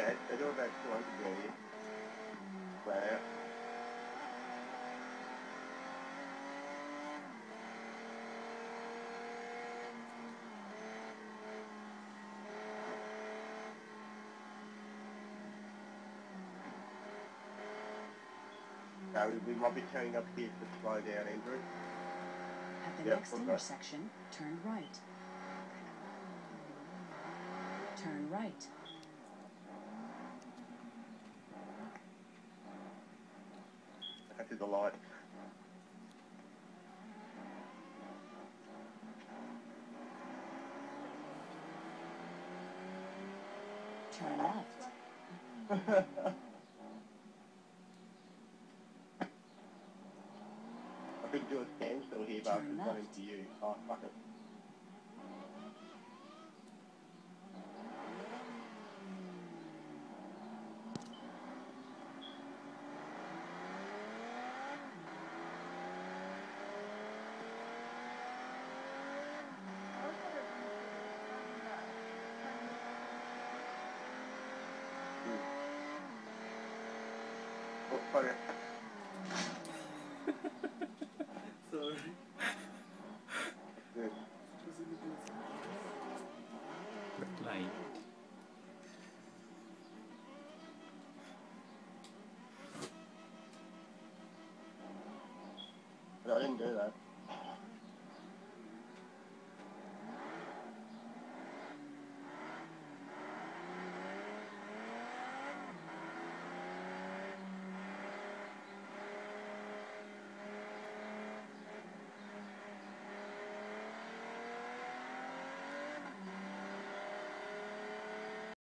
bad. They do about 200 million. Wow. We might be turning up here to slow down, Andrew. At the next intersection, turn right. Turn right. I did the light. Turn left. I could do a standstill here, but I'm running to you. Oh, fuck it. Oh, fuck it. Sorry. Good. Red light. No, I didn't do that.